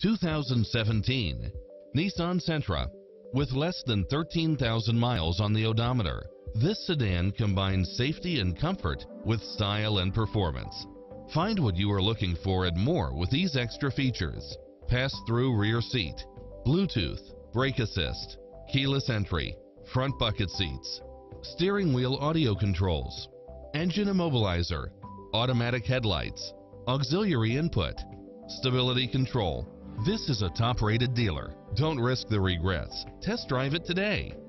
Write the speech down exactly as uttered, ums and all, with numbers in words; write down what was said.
two thousand seventeen Nissan Sentra. With less than thirteen thousand miles on the odometer, this sedan combines safety and comfort with style and performance. Find what you are looking for and more with these extra features: pass-through rear seat, Bluetooth, brake assist, keyless entry, front bucket seats, steering wheel audio controls, engine immobilizer, automatic headlights, auxiliary input, stability control. This is a top-rated dealer. Don't risk the regrets. Test drive it today.